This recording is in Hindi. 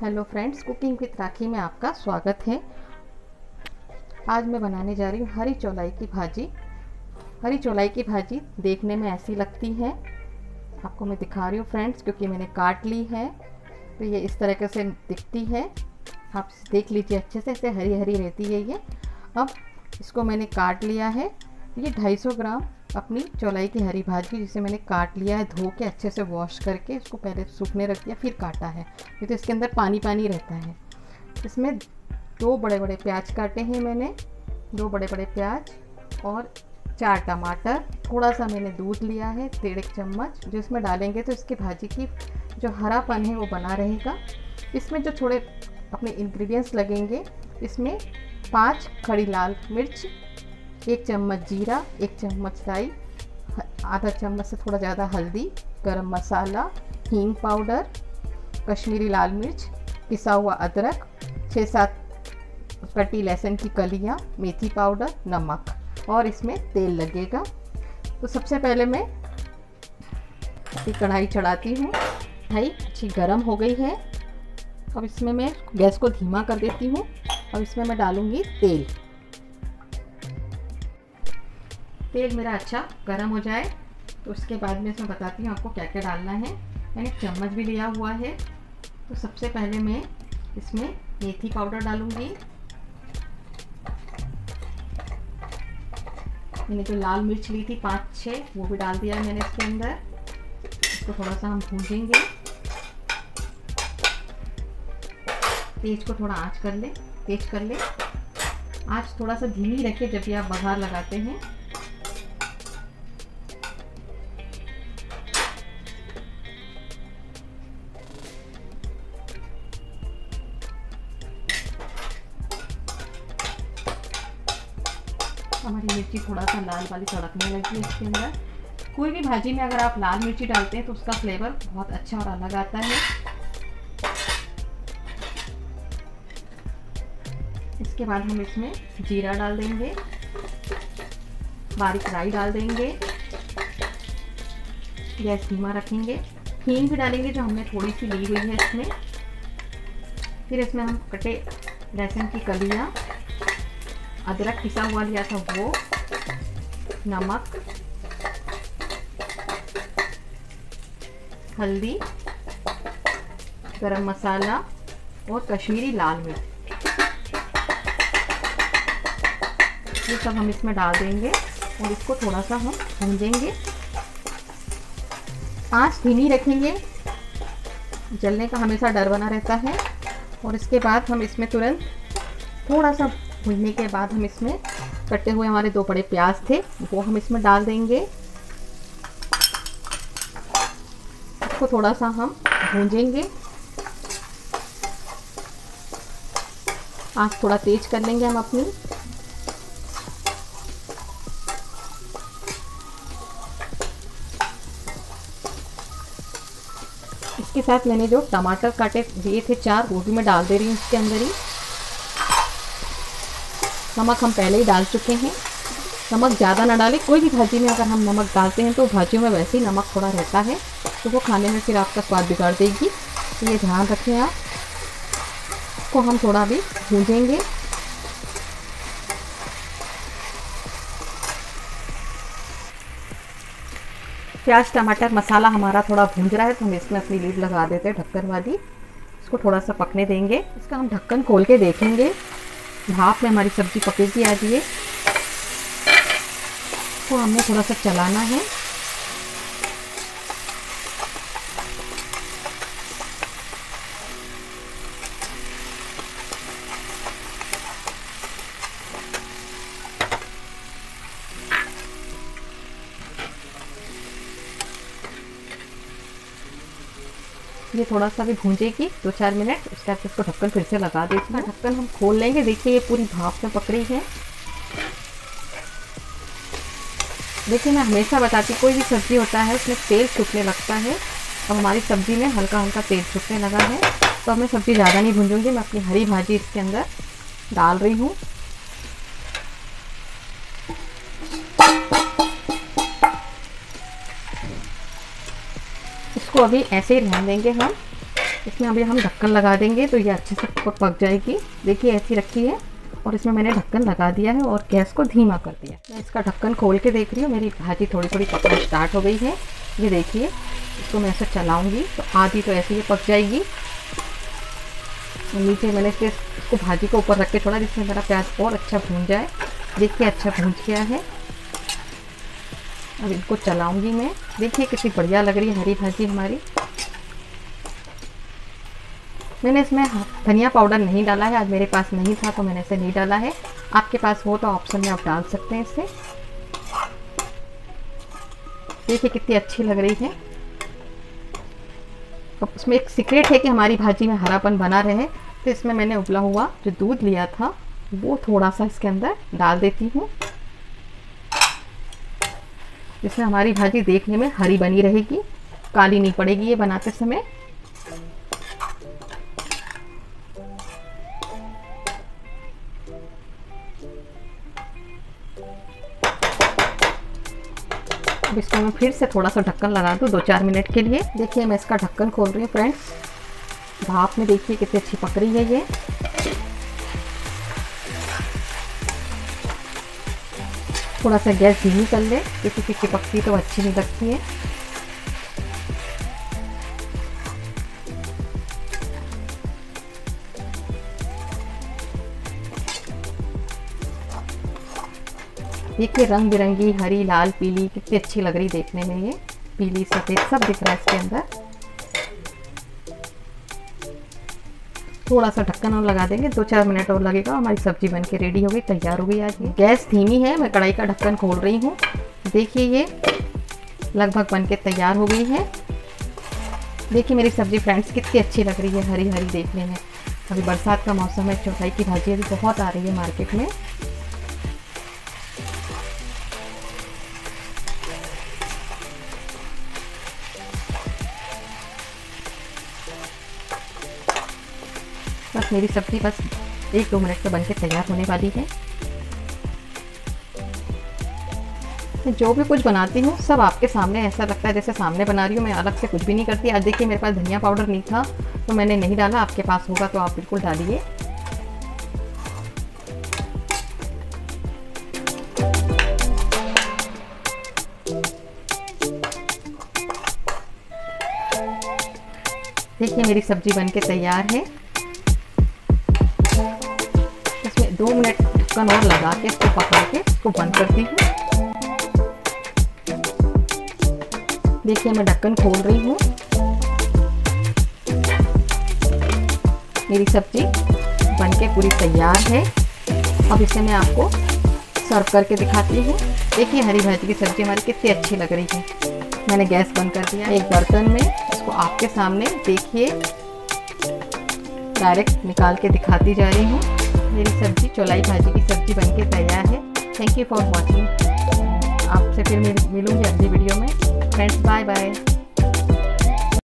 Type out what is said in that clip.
Hello friends, cooking with Rakhi में आपका स्वागत है। आज मैं बनाने जा रही हूँ हरी चौलाई की भाजी। हरी चौलाई की भाजी देखने में ऐसी लगती है, आपको मैं दिखा रही हूँ फ्रेंड्स, क्योंकि मैंने काट ली है तो ये इस तरह से दिखती है। आप देख लीजिए अच्छे से, ऐसे हरी हरी रहती है ये। अब इसको मैंने काट लिया है। ये 250 ग्राम अपनी चौलाई की हरी भाजी, जिसे मैंने काट लिया है, धो के अच्छे से वॉश करके इसको पहले सूखने रख दिया, फिर काटा है। ये तो इसके अंदर पानी पानी रहता है। इसमें 2 बड़े बड़े प्याज काटे हैं मैंने, 2 बड़े बड़े प्याज और 4 टमाटर। थोड़ा सा मैंने दूध लिया है, 1.5 चम्मच, जो इसमें डालेंगे तो इसकी भाजी की जो हरापन है वो बना रहेगा। इसमें जो थोड़े अपने इंग्रेडिएंट्स लगेंगे, इसमें 5 खड़ी लाल मिर्च, 1 चम्मच जीरा, 1 चम्मच राई, आधा चम्मच से थोड़ा ज़्यादा हल्दी, गरम मसाला, हींग पाउडर, कश्मीरी लाल मिर्च, पिसा हुआ अदरक, 6-7 कटी लहसुन की कलियाँ, मेथी पाउडर, नमक, और इसमें तेल लगेगा। तो सबसे पहले मैं कढ़ाई चढ़ाती हूँ। कढ़ाई अच्छी गर्म हो गई है। अब इसमें मैं गैस को धीमा कर देती हूँ। अब इसमें मैं डालूँगी तेल। तेल मेरा अच्छा गर्म हो जाए तो उसके बाद में इसमें बताती हूँ आपको क्या क्या डालना है। मैंने एक चम्मच भी लिया हुआ है। तो सबसे पहले मैं इसमें मेथी पाउडर डालूँगी। मैंने जो लाल मिर्च ली थी 5-6, वो भी डाल दिया है मैंने इसके अंदर। इसको थोड़ा सा हम भूनेंगे। तेज को थोड़ा तेज कर ले। आँच थोड़ा सा धीमी रखें जब भी आप बघार लगाते हैं। हमारी मिर्ची थोड़ा सा लाल वाली तड़कने लगी है इसके अंदर। कोई भी भाजी में अगर आप लाल मिर्ची डालते हैं तो उसका फ्लेवर बहुत अच्छा और अलग आता है। इसके बाद हम इसमें जीरा डाल देंगे, बारीक राई डाल देंगे, गैस धीमा रखेंगे। हींग भी डालेंगे जो हमने थोड़ी सी ली हुई है इसमें। फिर इसमें हम कटे लहसुन की कलियाँ, अदरक पिसा हुआ लिया था वो, नमक, हल्दी, गरम मसाला और कश्मीरी लाल मिर्च, ये सब हम इसमें डाल देंगे और इसको थोड़ा सा हम भूंजेंगे। आंच धीमी रखेंगे, जलने का हमेशा डर बना रहता है। और इसके बाद हम इसमें तुरंत थोड़ा सा भूनने के बाद हम इसमें कटे हुए हमारे 2 बड़े प्याज थे, वो हम इसमें डाल देंगे। इसको थोड़ा सा हम भूंजेंगे। आँच थोड़ा तेज कर लेंगे हम अपनी। इसके साथ मैंने जो टमाटर काटे दिए थे 4, वो भी मैं डाल दे रही हूँ इसके अंदर ही। नमक हम पहले ही डाल चुके हैं। नमक ज़्यादा ना डालें। कोई भी भाजी में अगर हम नमक डालते हैं तो भाजियों में वैसे ही नमक थोड़ा रहता है, तो वो खाने में फिर आपका स्वाद बिगाड़ देगी। तो ये ध्यान रखें आप। इसको हम थोड़ा भी भूनेंगे। प्याज टमाटर मसाला हमारा थोड़ा भून रहा है तो हम इसमें अपनी लीड लगा देते हैं ढक्कन वाली। इसको थोड़ा सा पकने देंगे। इसका हम ढक्कन खोल के देखेंगे, भाप में हमारी सब्ज़ी पकेगी। आज ये इसको हमें थोड़ा सा चलाना है। ये थोड़ा सा भी भूंजेगी 2-4 मिनट। उसके बाद इसको ढक्कन फिर से लगा देते हैं। ढक्कन हम खोल लेंगे। देखिए ये पूरी भाप में पक रही है। देखिए मैं हमेशा बताती, कोई भी सब्ज़ी होता है उसमें तेल छूटने लगता है। अब हमारी सब्ज़ी में हल्का हल्का तेल छूटने लगा है, तो अब मैं सब्ज़ी ज़्यादा नहीं भूंजूंगी। मैं अपनी हरी भाजी इसके अंदर डाल रही हूँ। इसको अभी ऐसे ही रहने देंगे हम। इसमें अभी हम ढक्कन लगा देंगे तो ये अच्छे से पक जाएगी। देखिए ऐसी रखी है और इसमें मैंने ढक्कन लगा दिया है और गैस को धीमा कर दिया। मैं इसका ढक्कन खोल के देख रही हूँ, मेरी भाजी थोड़ी थोड़ी पकना स्टार्ट हो गई है। ये देखिए, इसको मैं ऐसे चलाऊँगी तो आधी तो ऐसे ही पक जाएगी। नीचे मैंने इसको भाजी को ऊपर रख के छोड़ा जिसमें मेरा प्याज और अच्छा भून जाए। देखिए अच्छा भून गया है। अब इनको चलाऊंगी मैं। देखिए कितनी बढ़िया लग रही है हरी भाजी हमारी। मैंने इसमें धनिया पाउडर नहीं डाला है, आज मेरे पास नहीं था तो मैंने इसे नहीं डाला है। आपके पास हो तो ऑप्शन में आप डाल सकते हैं इसे। देखिए कितनी अच्छी लग रही है। अब उसमें एक सीक्रेट है कि हमारी भाजी में हरापन बना रहे, तो इसमें मैंने उबला हुआ जो दूध लिया था वो थोड़ा सा इसके अंदर डाल देती हूँ, जिससे हमारी भाजी देखने में हरी बनी रहेगी, काली नहीं पड़ेगी ये बनाते समय। अब इसको मैं फिर से थोड़ा सा ढक्कन लगा दूँ 2-4 मिनट के लिए। देखिए मैं इसका ढक्कन खोल रही हूँ फ्रेंड्स। भाप में देखिए कितनी अच्छी पक रही है ये। थोड़ा सा गैस धीमी कर ले, क्योंकि फिक्की पकती तो अच्छी नहीं लगती है। देखिए रंग बिरंगी हरी लाल पीली कितनी अच्छी लग रही देखने में, ये पीली सफ़ेद सब दिख रहा है इसके अंदर। थोड़ा सा ढक्कन और लगा देंगे, 2-4 मिनट और लगेगा, हमारी सब्जी बन के रेडी हो गई, तैयार हो गई आज ये। गैस धीमी है, मैं कढ़ाई का ढक्कन खोल रही हूँ। देखिए ये लगभग बन के तैयार हो गई है। देखिए मेरी सब्जी फ्रेंड्स कितनी अच्छी लग रही है, हरी हरी देखने में। अभी बरसात का मौसम है, चौलाई की भाजी अभी बहुत आ रही है मार्केट में। बस मेरी सब्ज़ी बस 1-2 मिनट में बनके तैयार होने वाली है। मैं जो भी कुछ बनाती हूँ सब आपके सामने, ऐसा लगता है जैसे सामने बना रही हूँ, मैं अलग से कुछ भी नहीं करती। आज देखिए मेरे पास धनिया पाउडर नहीं था तो मैंने नहीं डाला, आपके पास होगा तो आप बिल्कुल डालिए। देखिए मेरी सब्जी बनके तैयार है। इसमें 2 मिनट ढक्कन और लगा के इसको पका के इसको बंद करती हूँ। देखिए मैं ढक्कन खोल रही हूँ। मेरी सब्जी बनके पूरी तैयार है। अब इसे मैं आपको सर्व करके दिखाती हूँ। देखिए हरी भाजी की सब्जी हमारी कितनी अच्छी लग रही है। मैंने गैस बंद कर दिया एक बर्तन में, इसको आपके सामने देखिए डायरेक्ट निकाल के दिखाती जा रही हूँ। मेरी सब्जी चौलाई भाजी की सब्जी बनके तैयार है। Thank you for watching. आपसे फिर मिलूंगी अगली वीडियो में। Friends bye bye.